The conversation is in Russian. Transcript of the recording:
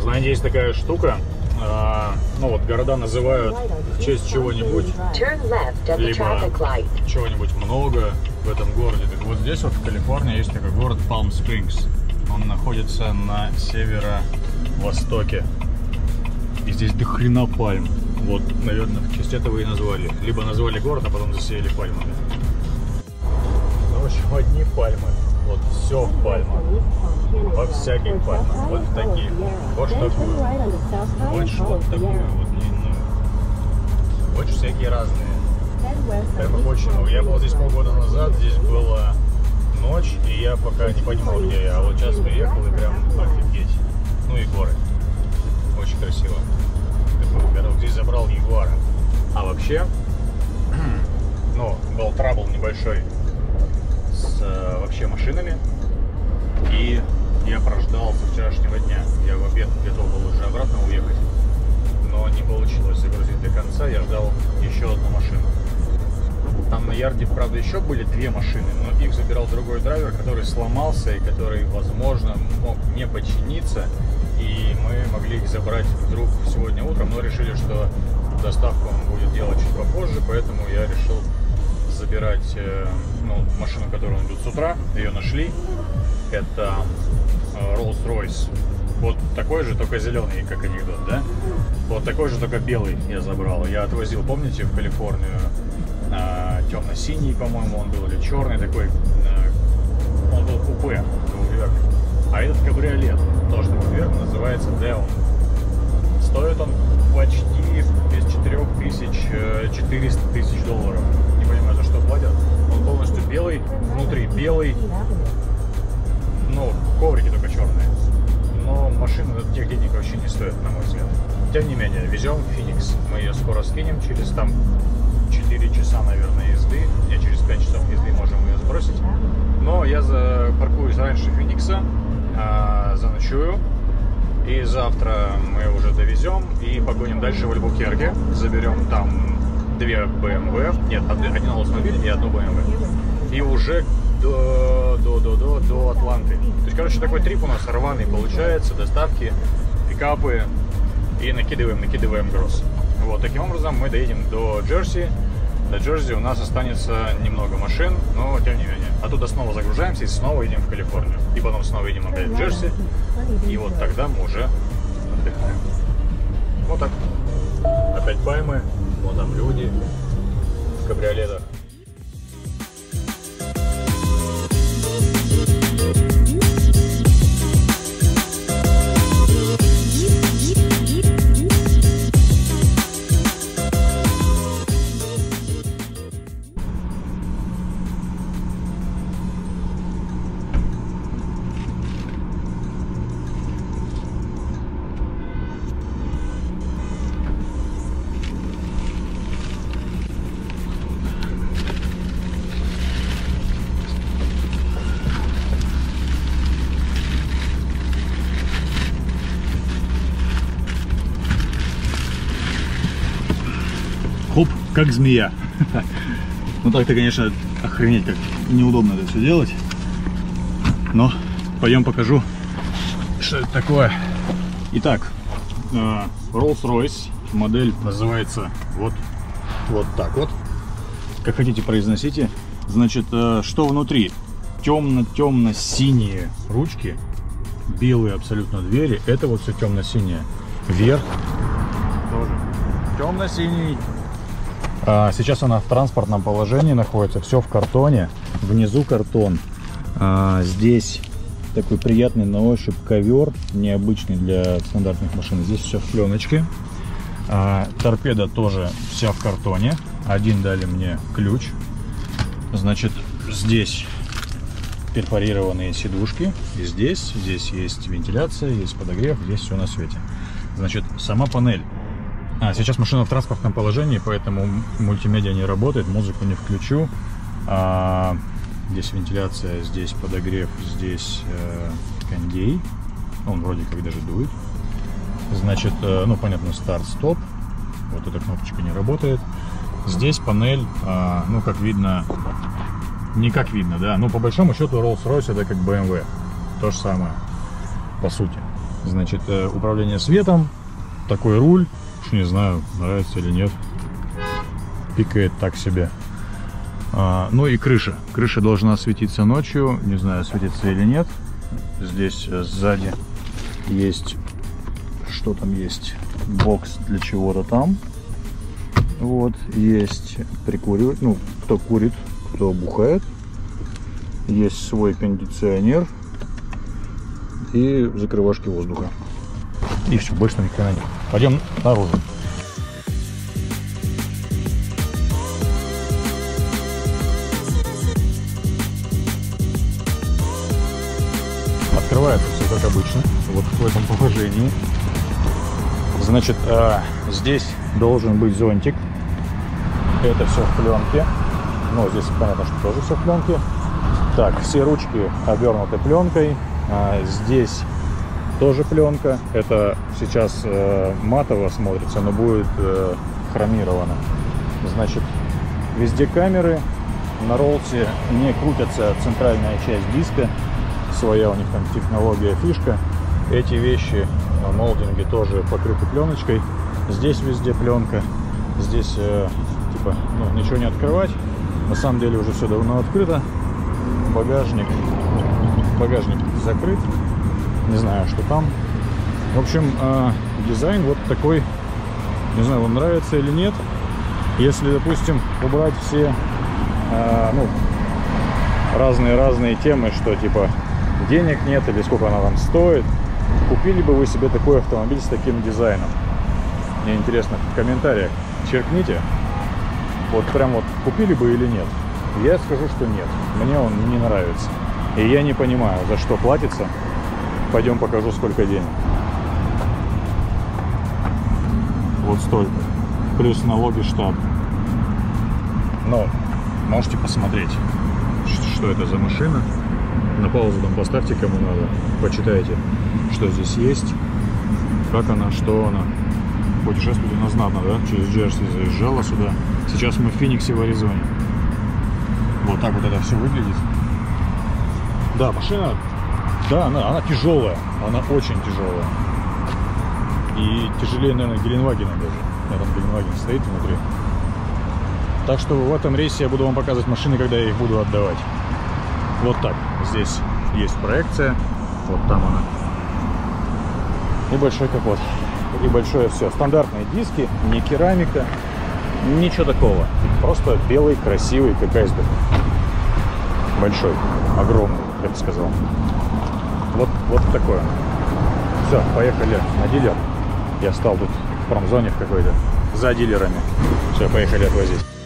Знаете, есть такая штука, ну вот города называют в честь чего-нибудь, либо чего-нибудь много в этом городе. Так вот здесь вот в Калифорнии есть такой город Palm Springs. Он находится на северо-востоке. И здесь до хрена пальм. Вот, наверное, в честь этого и назвали. Либо назвали город, а потом засеяли пальмами. Ну, в общем, одни пальмы. Вот все в пальмах. Во всяких пальмах. Вот в таких. Вот такую. Больше вот такую вот длинную. Очень всякие разные. Прямо очень много. Я был здесь полгода назад. Здесь была ночь, и я пока не понимал, где я. А вот сейчас приехал и прям офигеть. Ну и горы. Очень красиво. Когда здесь забрал Ягуара. А вообще, ну, был трабл небольшой с вообще машинами. И я прождал со вчерашнего дня. Я в обед готов был уже обратно уехать. Но не получилось загрузить до конца. Я ждал еще одну машину. Там на ярде, правда, еще были две машины, но их забирал другой драйвер, который сломался и который, возможно, мог не починиться. И мы могли их забрать вдруг сегодня утром, но решили, что доставку он будет делать чуть попозже, поэтому я решил забирать ну, машину, которую он идет с утра. Ее нашли. Это Rolls-Royce. Вот такой же, только зеленый, как анекдот, да? Вот такой же, только белый я забрал. Я отвозил, помните, в Калифорнию темно-синий, по-моему, он был, или черный такой. Он был купе, двухдверный. А этот кабриолет, тоже двухдверный, называется Deon. Стоит он почти без 400 тысяч долларов. Не понимаю, за что платят. Он полностью белый, внутри белый. Ну, коврики только черные. Но машина тех денег вообще не стоит, на мой взгляд. Тем не менее, везем в Феникс. Мы ее скоро скинем через там 4 часа, наверное, езды. Не, через 5 часов езды можем ее сбросить. Но я паркуюсь раньше Феникса, заночую. И завтра мы уже довезем и погоним дальше в Альбукерке. Заберем там 2 BMW. Нет, один Oldsmobile и одну BMW. И уже до Атланты. То есть, короче, такой трип у нас рваный получается. Доставки, пикапы. И накидываем груз. Вот, таким образом мы доедем до Джерси. До Джерси у нас останется немного машин, но тем не менее. Оттуда снова загружаемся и снова едем в Калифорнию. И потом снова едем опять в Джерси. И вот тогда мы уже отдыхаем. Вот так. Опять пальмы. Вот там люди в кабриолетах. Хоп, как змея. Ну так-то, конечно, охренеть, как неудобно это все делать. Но пойдем покажу, что это такое. Итак, Rolls-Royce, модель называется вот так вот. Как хотите, произносите. Значит, что внутри? Темно-темно-синие ручки, белые абсолютно двери. Это вот все темно-синее. Верх тоже темно-синий. Сейчас она в транспортном положении находится, все в картоне, внизу картон. Здесь такой приятный на ощупь ковер, необычный для стандартных машин. Здесь все в пленочке. Торпеда тоже вся в картоне. Один дали мне ключ. Значит, здесь перфорированные сидушки. И здесь есть вентиляция, есть подогрев, здесь все на свете. Значит, сама панель. Сейчас машина в транспортном положении, поэтому мультимедиа не работает, музыку не включу. Здесь вентиляция, здесь подогрев, здесь кондей. Он вроде как даже дует. Значит, ну понятно, старт-стоп. Вот эта кнопочка не работает. Здесь панель, ну как видно, не как видно, да. Но по большому счету Rolls-Royce это как BMW. То же самое, по сути. Значит, управление светом, такой руль, уж не знаю, нравится или нет, пикает так себе. Ну и крыша. Крыша должна светиться ночью, не знаю, светится или нет. Здесь сзади есть, что там есть, бокс для чего-то там. Вот, есть прикуривать, ну, кто курит, кто бухает. Есть свой кондиционер и закрывашки воздуха. И все, больше там никогда нет. Пойдем наружу. Открывается все как обычно, вот в этом положении. Значит, здесь должен быть зонтик. Это все в пленке. Ну, здесь понятно, что тоже все в пленке. Так, все ручки обернуты пленкой. Здесь тоже пленка. Это сейчас матово смотрится, но будет хромировано. Значит, везде камеры. На роллсе не крутится центральная часть диска. Своя у них там технология, фишка. Эти вещи, молдинги, тоже покрыты пленочкой. Здесь везде пленка. Здесь типа, ну, ничего не открывать. На самом деле уже все давно открыто. Багажник закрыт. Не знаю, что там. В общем, дизайн вот такой. Не знаю, вам нравится или нет. Если, допустим, убрать все ну, разные темы, что типа денег нет или сколько она вам стоит, купили бы вы себе такой автомобиль с таким дизайном? Мне интересно, в комментариях черкните. Вот прям вот купили бы или нет? Я скажу, что нет. Мне он не нравится. И я не понимаю, за что платится. Пойдем покажу, сколько денег. Вот столько. Плюс налоги, штаб. Но можете посмотреть, что это за машина. На паузу там поставьте, кому надо. Почитайте, что здесь есть. Как она, что она. Путешествовать у нас знатно, да? Через Джерси заезжала сюда. Сейчас мы в Фениксе, в Аризоне. Вот так вот это все выглядит. Да, машина, да, она тяжелая. Она очень тяжелая. И тяжелее, наверное, Геленвагена даже. У меня там Геленваген стоит внутри. Так что в этом рейсе я буду вам показывать машины, когда я их буду отдавать. Вот так. Здесь есть проекция. Вот там она. И большой капот. И большое все. Стандартные диски, не керамика, ничего такого. Просто белый, красивый, как айсберг. Большой, огромный, я бы сказал. Вот такое. Все, поехали на дилер. Я стал тут в промзоне в какой-то, за дилерами. Все, поехали отвозить.